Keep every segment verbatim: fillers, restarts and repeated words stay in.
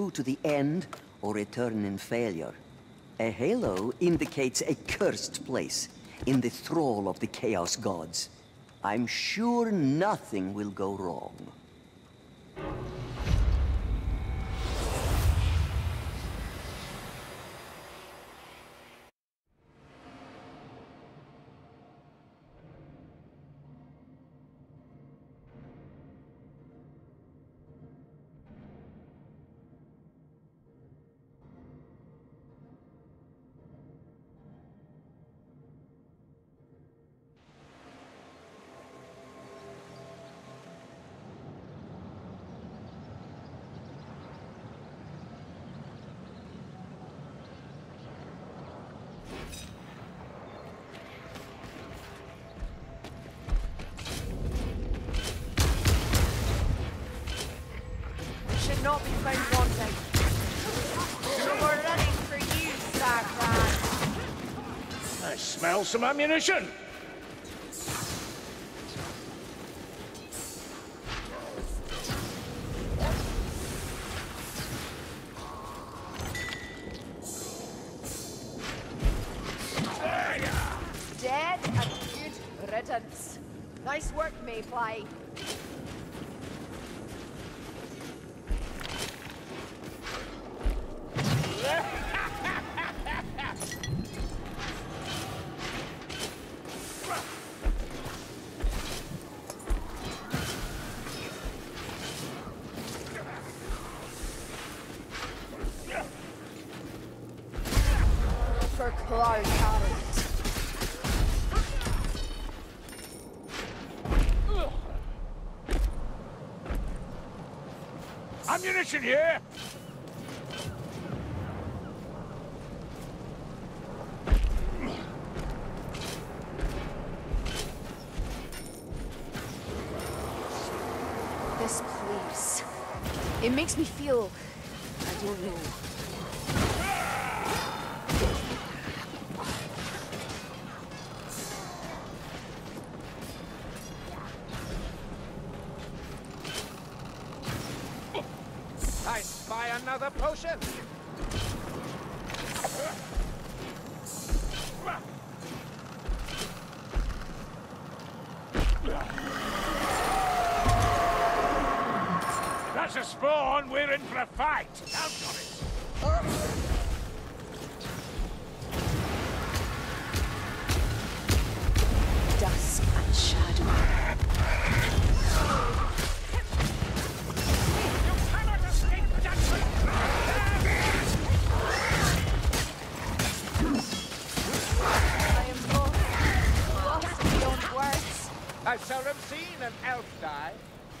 true to the end or return in failure. A halo indicates a cursed place, in the thrall of the Chaos Gods. I'm sure nothing will go wrong. Not be found wanting. So we're running for you, Starcraft. I smell some ammunition. Dead and good riddance. Nice work, Mayfly. For Cloud Carrot. Ammunition here! This place. It makes me feel... I don't know. I spy another potion! That's a spawn! We're in for a fight! Count on it! Dusk and shadow. I've seldom seen an elf die.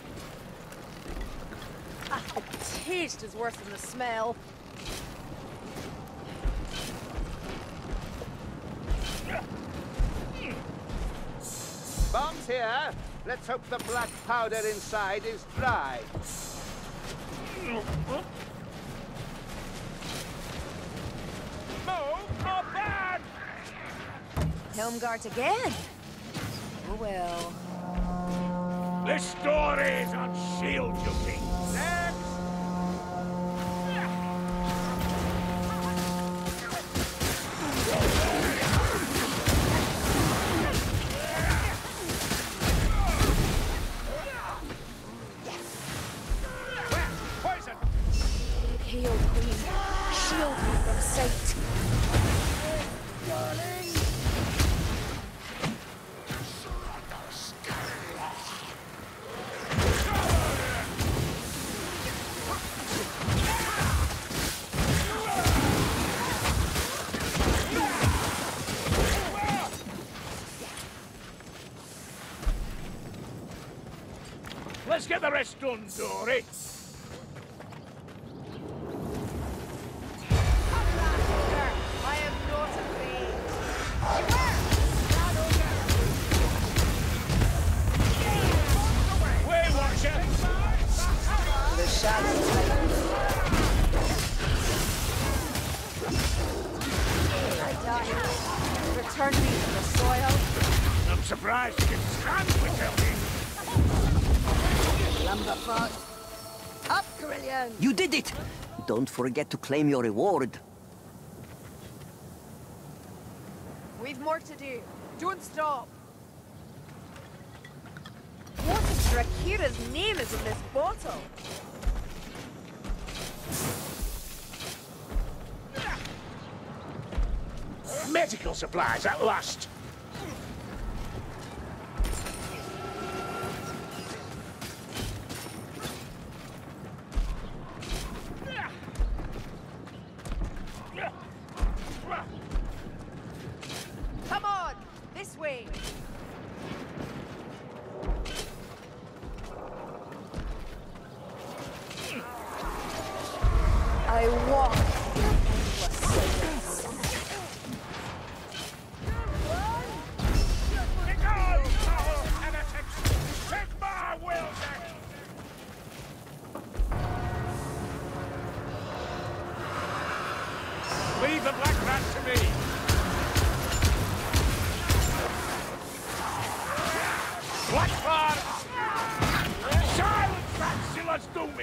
Ah, the taste is worse than the smell. Bombs here. Let's hope the black powder inside is dry. Move or burn! Helmgart again. Oh well. This door is on shield duty. Next! Poison! Hail, Queen. Shield me from sight. Darling! Let's get the rest done, Dory. I am not afraid. Way Watcher! The shadow. I die. Return me to the soil. I'm surprised you can stand without me. Lumberfoot. Up, Carillion! You did it! Don't forget to claim your reward. We've more to do. Don't stop. What if Drakira's name is in this bottle? Medical supplies at last. Come on, this way. I walk in endless silence. Leave the Black Rat to me! Blackfire! Silence, Ratsilas, do me!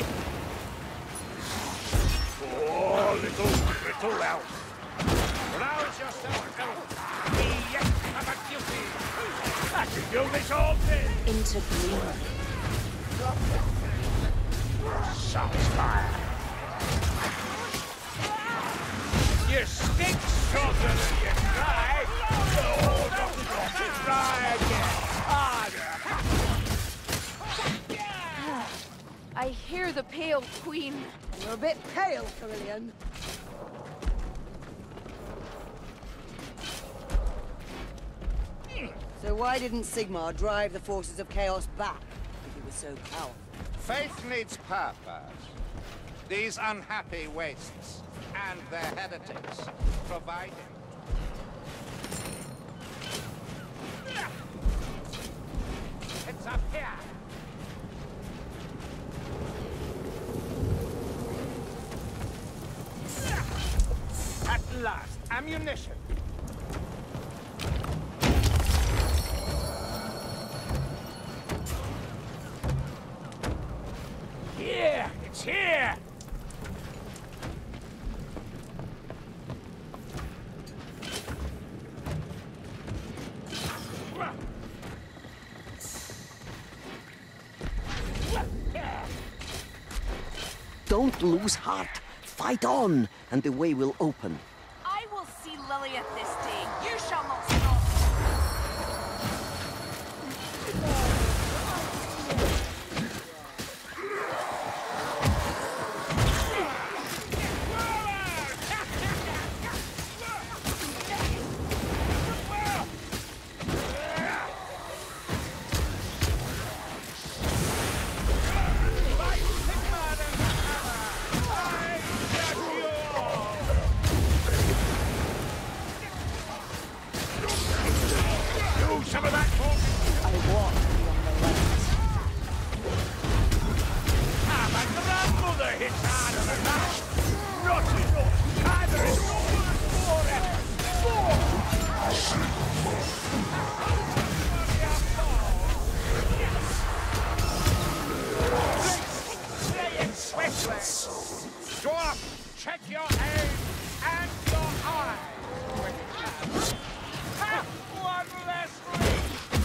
Oh, little, little elf! Rouse yourself, elf! Me yet have a guilty! I can do this all day! Into green. Satisfied! You stink stronger than you try! Oh, don't, don't try again! Harder! I hear the Pale Queen. You're a bit pale, Carillion. So why didn't Sigmar drive the forces of Chaos back if he was so powerful? Faith needs purpose. These unhappy wastes and their heretics provide it. It's up here! At last, ammunition! Here! It's here! Don't lose heart. Fight on, and the way will open. I will see Lilith this day. You shall not stop. Some of that talk! I walk beyond the light. Ah, my grandmother hits harder than that! Not enough! Either is swiftly! Dwarf, check your aim and your eye! When you have, have one less reach!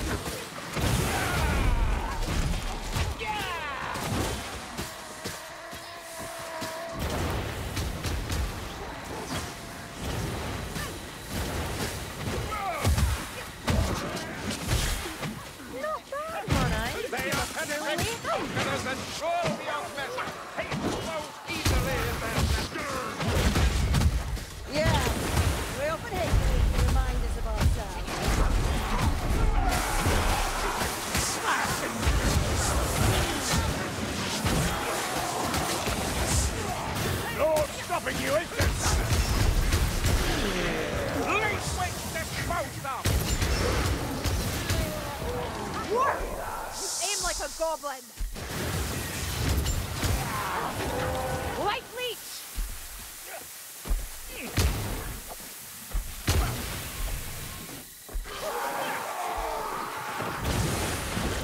Not bad, Monai. They are penetrating conquerors and sure beyond measure. Hate flows easily in their center. Yeah, we often hate to remind us of ourselves. No stopping you, is there? Lead switch disposed of! Aim like a goblin. Light leech.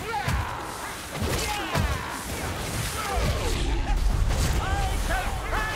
I shall crash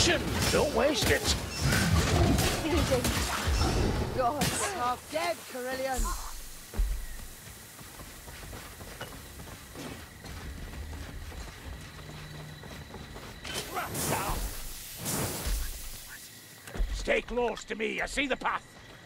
ammunition! Don't waste it! Bleeding. Gods, half dead, Carillion. Stay close to me. I see the path.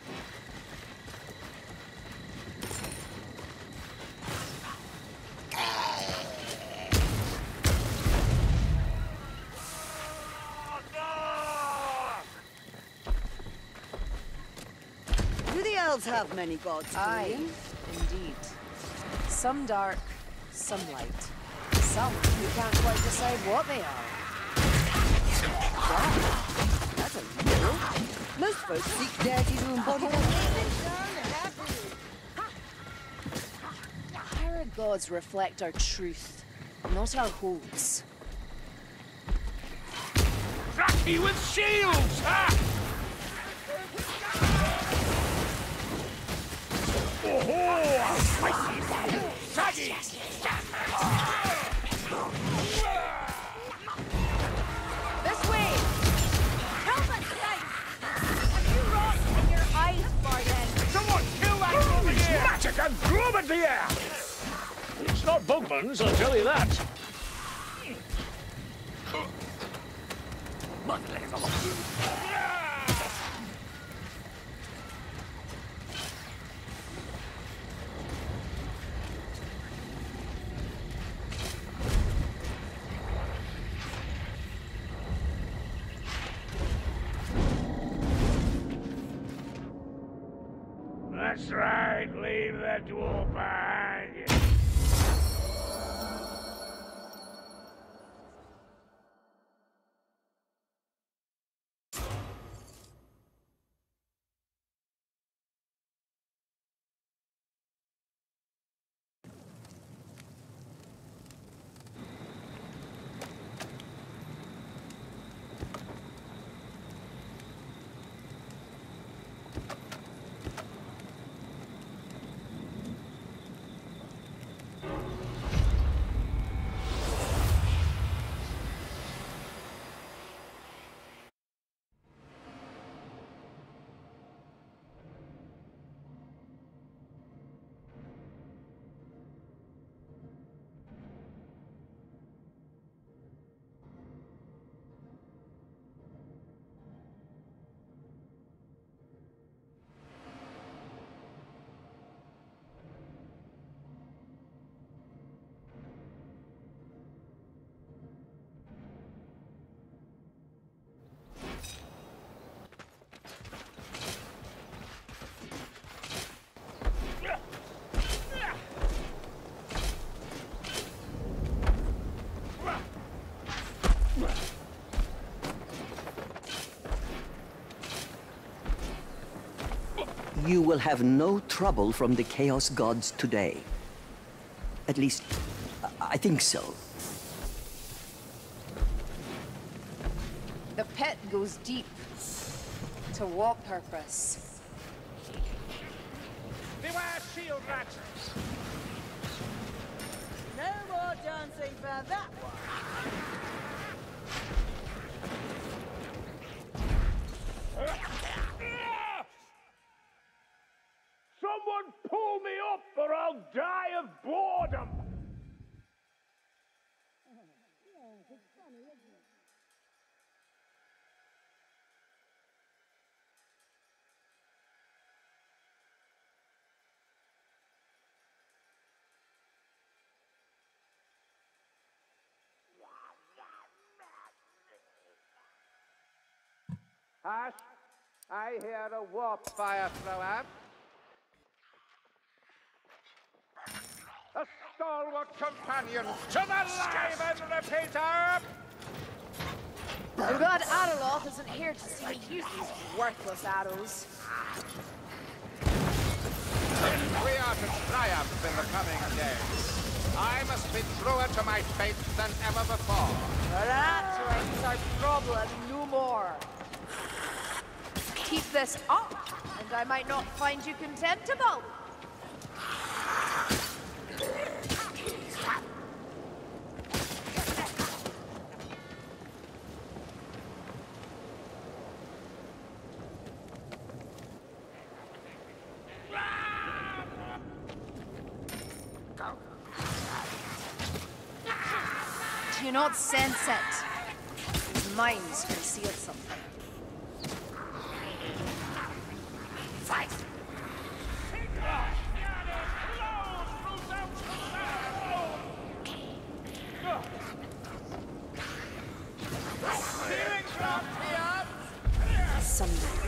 Do the elves have many gods, Aye, Carillion? indeed. Some dark, some light. Some you can't quite decide what they are. That's unusual. Most folks seek deities who embody their Our gods reflect our truth, not our holds. Cracky with shields! Ha! Oh-ho! Saggy! This way! Help us, guys! Have you rot in your eyes, Barden? Someone kill that Bugman! Magic and gloom at the air! It's not Bugman's, I'll tell you that. That's right, leave that dwarf behind you. You will have no trouble from the Chaos Gods today. At least, I think so. The pit goes deep. To what purpose? Beware shield ratchets! No more dancing for that one. Someone pull me up or I'll die of boredom! Hush! I hear a warp fire thrower. A stalwart companion to the live and repeater! The god Araloth isn't here to see me use these worthless arrows. We are to triumph in the coming days. I must be truer to my fate than ever before. That's right, it's our problem no more. Keep this up, and I might not find you contemptible. Do you not sense it? His mind's concealed something. Fight! Someday.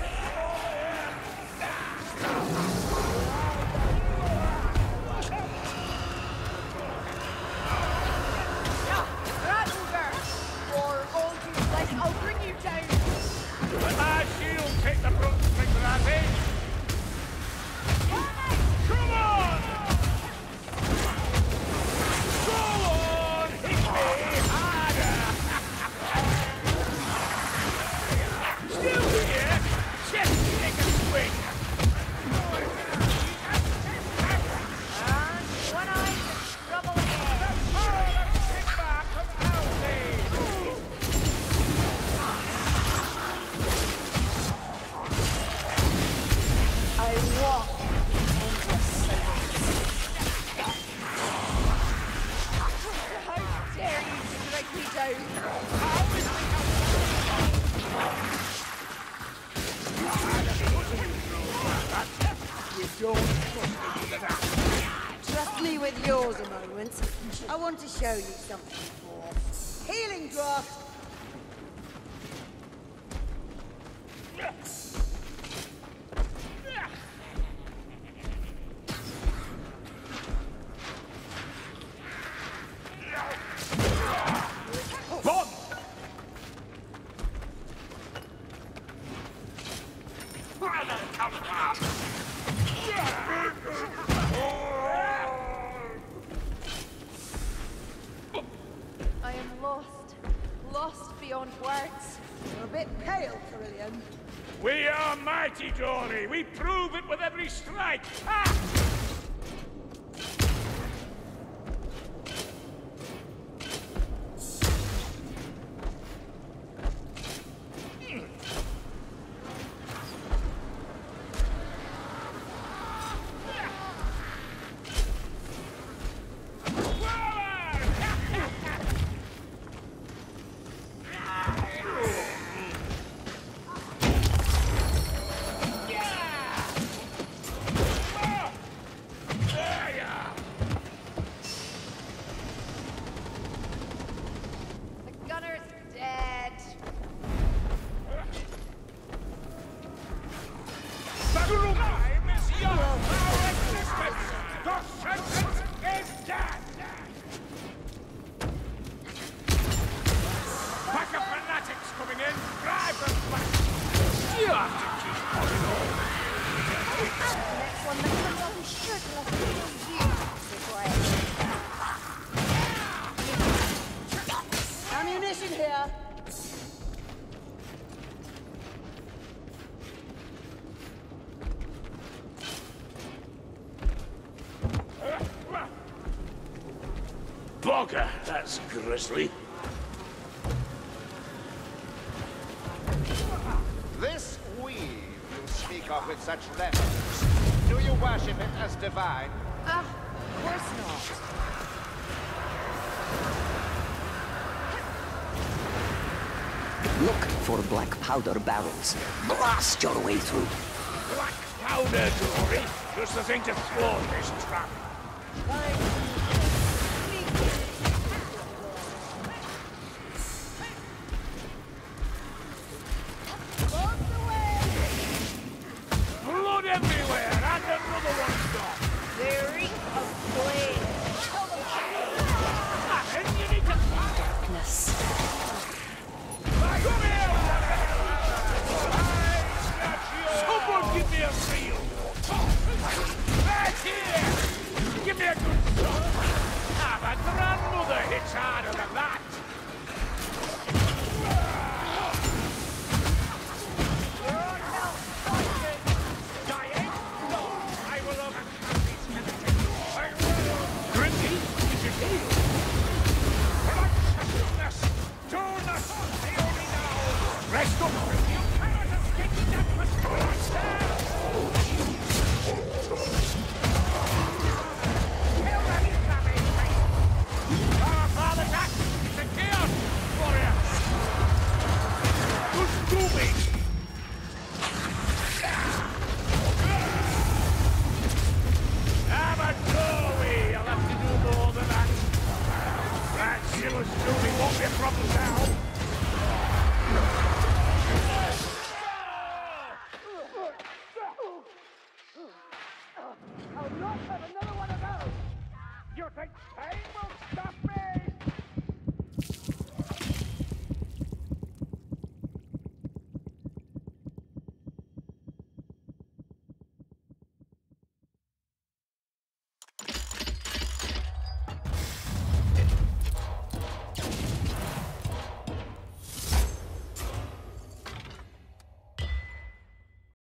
I'll bring you down! Let my shield take the brunt, Migrazzi! Come on! Go on! Hit me harder! Still here? Just take a swing! And one eye to trouble again. Kick back from Aldi! I walk in endless silence. How dare you strike me down? You don't trust me with that. Trust me with yours a moment. I want to show you something more. Healing draft. Bon! I am lost. Lost beyond words. You're a bit pale, Carillion. We are mighty, Dory. We prove it with every strike. Ha! The gunner's dead. Time is young. Our existence. The sentence is dead. Pack of fanatics coming in. Drive them back. You have to keep holding on. The next one that comes on is sure to let me you before I... Ammunition here. Bogger, that's grisly. This weave you speak of with such reverence, do you worship it as divine? Ah, of course not. Look for black powder barrels. Blast your way through. Black powder, Dory. Just the thing to thwart this trap. Blood everywhere, and another one gone. The reek of flame. And you need to... Darkness. Come here! I snatch you! Someone give me a reel! Right here! Give me a good shot! won't be a problem now. I'll not have another one of those. You think pain will stop me?